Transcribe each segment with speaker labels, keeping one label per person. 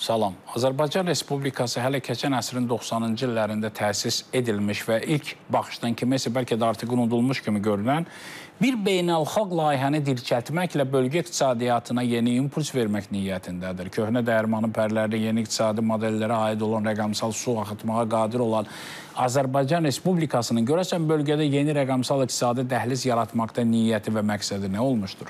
Speaker 1: Salam. Azərbaycan Respublikası hələ keçən əsrin 90-cı illərində təsis edilmiş və ilk baxışdan kiməsə bəlkə də artıq unudulmuş kimi görünən bir beynəlxalq layihəni dirçəltməklə bölgə iqtisadiyyatına yeni impuls vermək niyyətindədir. Köhnə dəyirmanı pərlərdə yeni iqtisadi modellərə aid olan rəqəmsal su axıtmağa qadir olan Azərbaycan Respublikasının görəsən bölgədə yeni rəqəmsal iqtisadi dəhliz yaratmaqda niyyəti və məqsədi nə olmuşdur?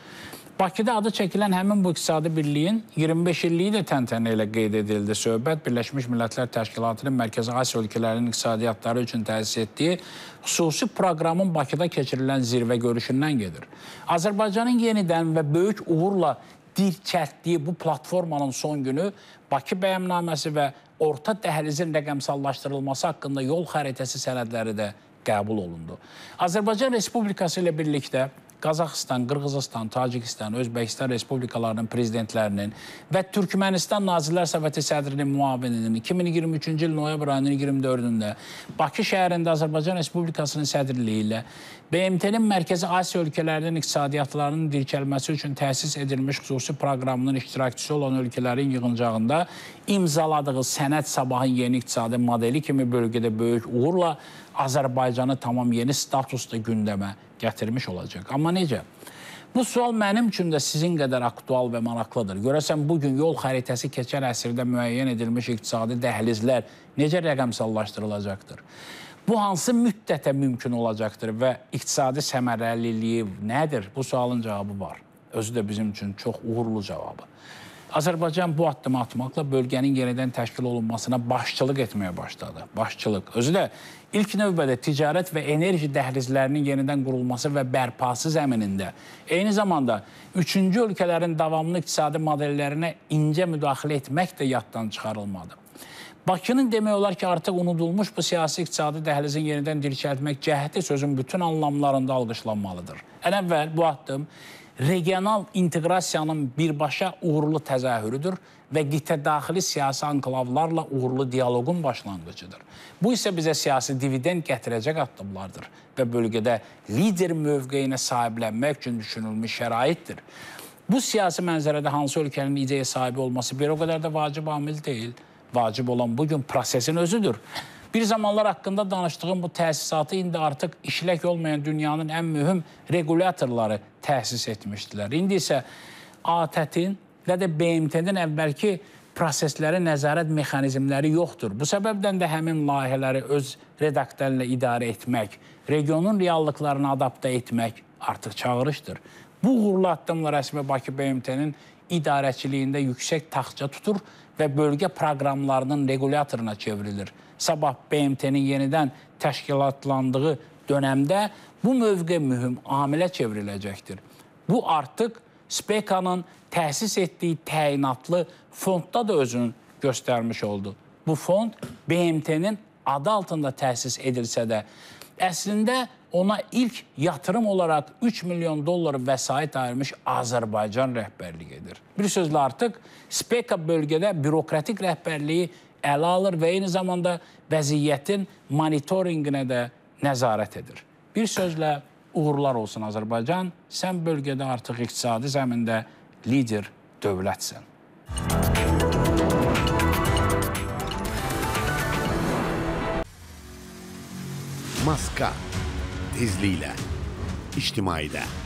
Speaker 1: Bakıda adı çəkilən həmin bu iqtisadi birliyin 25 illiyi də təntənə ilə qeyd edildi. Söhbət Birləşmiş Millətlər Təşkilatının Mərkəzi Asiya ölkələrinin iqtisadiyyatları üçün təsis etdiyi xüsusi proqramın Bakıda keçirilən zirvə görüşündən gedir. Azərbaycanın yenidən və böyük uğurla dirçəltdiyi bu platformanın son günü Bakı bəyəmnaməsi və orta dəhlizin rəqəmsallaşdırılması haqqında yol xəritəsi sənədləri də qəbul olundu. Azərbaycan Respublikası ilə birlikdə Qazaxıstan, Qırğızıstan, Tacikistan, Özbəkistan Respublikalarının prezidentlərinin və Türkmənistan Nazirlər Soveti sədrinin müavininin 2023-cü il noyabr ayının 24-də Bakı şəhərində Azərbaycan Respublikasının sədrliyi ilə BMT-nin Mərkəzi Asiya ölkələrinin iqtisadiyyatlarının dirçəlməsi üçün təsis edilmiş xüsusi proqramının iştirakçısı olan ölkələrin yığıncağında imzaladığı sənəd sabahın yeni iqtisadi modeli kimi bölgədə böyük uğurla Azərbaycanı tamam yeni statusda gündəmə gətirmiş olacaq. Amma necə? Bu sual mənim üçün də sizin qədər aktual və maraqlıdır. Görəsən, bugün yol xəritəsi keçən əsrdə müəyyən edilmiş iqtisadi dəhlizlər necə rəqəmsallaşdırılacaqdır? Bu hansı müddətə mümkün olacaqdır və iqtisadi səmərəliliyi nədir? Bu sualın cavabı var. Özü də bizim üçün çox uğurlu cavabı. Azərbaycan bu addımı atmaqla bölgənin yenidən təşkil olunmasına başçılıq etməyə başladı. Başçılıq. Özü də ilk növbədə ticarət və enerji dəhlizlərinin yenidən qurulması və bərpası zəminində, eyni zamanda üçüncü ölkələrin davamlı iqtisadi modellərinə incə müdaxilə etmək də yaddan çıxarılmadı. Bakının demək olar ki, artıq unudulmuş bu siyasi iqtisadi dəhlizin yenidən dirçəltmək cəhdi sözün bütün anlamlarında alqışlanmalıdır. Ən əvvəl bu addım regional inteqrasiyanın birbaşa uğurlu təzahürüdür və qitə-daxili siyasi anklavlarla uğurlu diyaloqun başlanğıcıdır. Bu isə bizə siyasi dividend gətirəcək addımlardır və bölgədə lider mövqeyinə sahiblənmək üçün düşünülmüş şəraitdir. Bu siyasi mənzərədə hansı ölkənin ideya sahibi olması bir o qədər də vacib amil deyil. Vacib olan bugün prosesin özüdür. Bir zamanlar haqqında danışdığım bu təsisatı indi artıq işlək olmayan dünyanın ən mühüm regulyatorları təsis etmişdilər. İndi isə ATƏT-in və də BMT-nin əvvəlki prosesləri nəzarət mexanizmləri yoxdur. Bu səbəbdən də həmin layihələri öz redaktorla idarə etmək, regionun reallıqlarını adaptə etmək artıq çağırışdır. Bu uğurlu addımla rəsmi Bakı BMT-nin idarəçiliyində yüksək taxtça tutur və bölgə proqramlarının regulyatoruna çevrilir. Sabah BMT-nin yenidən təşkilatlandığı dönəmdə bu mövqe mühüm amilə çevriləcəkdir. Bu artıq SPECA-nın təsis etdiyi təyinatlı fondda da özünü göstərmiş oldu. Bu fond BMT-nin adı altında təsis edilsə də, əslində ona ilk yatırım olaraq 3 milyon dollar vəsait ayırmış Azərbaycan rəhbərlik edir. Bir sözlə artıq SPECA bölgədə bürokratik rəhbərliyi ələ alır və eyni zamanda vəziyyətin monitorinqinə də nəzarət edir. Bir sözlə uğurlar olsun Azərbaycan, sən bölgədə artıq iqtisadi zəmində lider dövlətsən.
Speaker 2: Maska tezliklə ictimaidə.